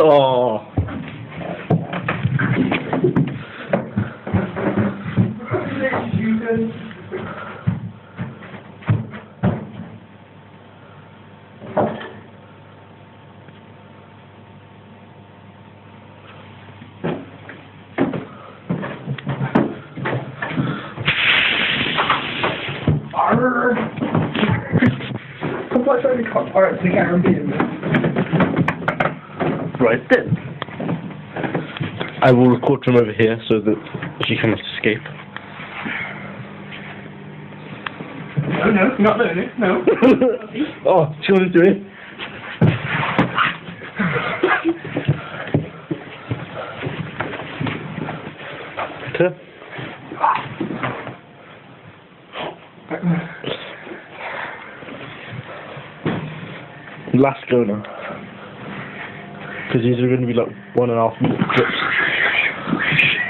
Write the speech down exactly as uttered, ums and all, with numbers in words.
Oh. Alright, so you can't repeat it. Right then. I will record from over here so that she cannot escape. No, no, you're not learning, no. Oh, she wants to do it. Okay. Last go now. Because these are going to be like one and a half minute clips.